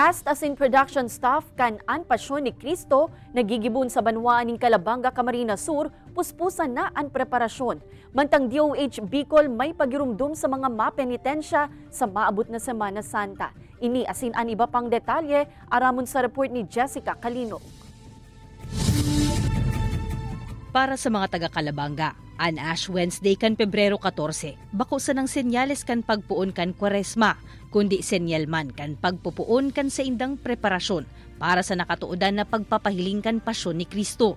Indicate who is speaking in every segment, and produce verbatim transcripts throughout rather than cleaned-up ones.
Speaker 1: Cast as in production staff kan an Pasyon ni Cristo nagigibon sa banwaan ning Calabanga, Camarines Sur, puspusan na ang preparasyon. Mantang D O H Bicol may pagirumdum sa mga mapenitensya sa maabot na Semana Santa. Ini asin an iba pang detalye aramon sa report ni Jessica Calinog.
Speaker 2: Para sa mga taga-Calabanga, an Ash Wednesday kan Pebrero fourteen, bako sa nang senyales kan pagpuon kan Kwaresma, kundi senyal man kan pagpupuon kan sa indang preparasyon para sa nakatuodan na pagpapahiling kan Pasyon ni Cristo.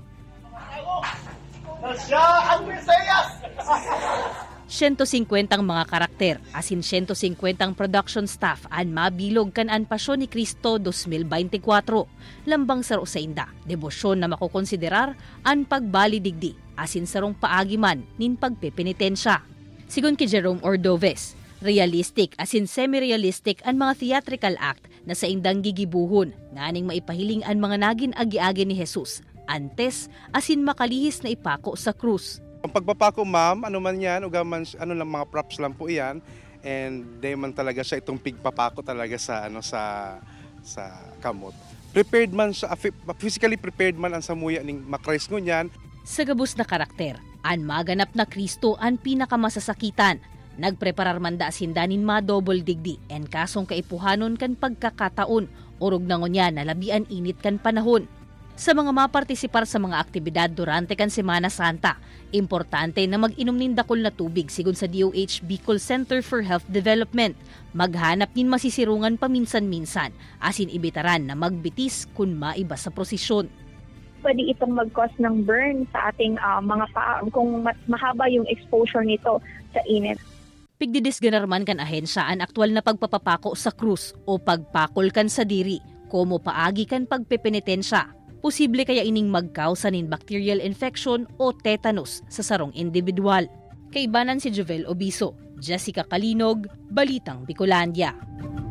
Speaker 3: Siya ang Mesiyas!
Speaker 2: one hundred fifty ang mga karakter, asin one hundred fifty ang production staff an mabilog kan an Pasyon ni Cristo twenty twenty-four. Lambang saro sa inda, debosyon na makukonsiderar an pagbalidigdi, asin sarong paagi man nin pagpepenitensya. Sigun ki Jerome Ordoves, realistic asin semi-realistic ang mga theatrical act na sa indang gigibuhon, nganing maipahiling an mga nagin agi-agi ni Jesus, antes asin makalihis na ipako sa krus.
Speaker 4: Ang pagpapako, ma'am, ano man yan, ugaman, ano lang, mga props lang po yan. And day man talaga siya itong pigpapako talaga sa, ano, sa, sa kamot. Prepared man siya, physically prepared man ang samuya ning makrais ngo niyan.
Speaker 2: Sa gabos na karakter, an maganap na Kristo ang pinakamasasakitan. Nagpreparar man da asindanin ma-double digdi en kasong kaipuhanon kan pagkakataon, urog na ngonya na labian init kan panahon. Sa mga mapartisipar sa mga aktibidad durante kan Semana Santa, importante na mag-inom nin dakol na tubig sigun sa D O H Bicol Center for Health Development. Maghanap nin masisirungan paminsan-minsan, asin ibitaran na magbitis kung maiba sa prosesyon.
Speaker 5: Pwede itong mag-cause ng burn sa ating uh, mga paa kung mas mahaba yung exposure nito sa init.
Speaker 2: Pigdidisganarman kan ahensya ang aktwal na pagpapapako sa krus o pagpakol kan sa diri, komo paagi kan pagpepenitensya. Posible kaya ining magkausanin bacterial infection o tetanus sa sarong individual. Kaibanan si Jovel Obiso, Jessica Calinog, Balitang Bicolandia.